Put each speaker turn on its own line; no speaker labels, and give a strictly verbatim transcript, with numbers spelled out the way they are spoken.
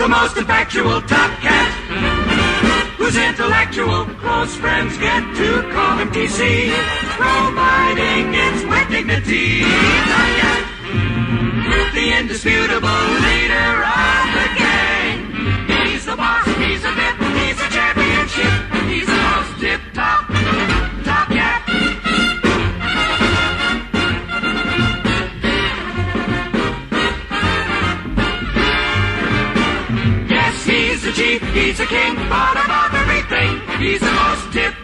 the most effectual top cat, whose intellectual close friends get to call him T C, providing it's with dignity. Top cat, the indisputable leader of the gang. He's the boss, he's a vip, he's a championship, he's the most tip-top top cat. Yes, he's the chief, he's a king, bottom of everything. He's the most tip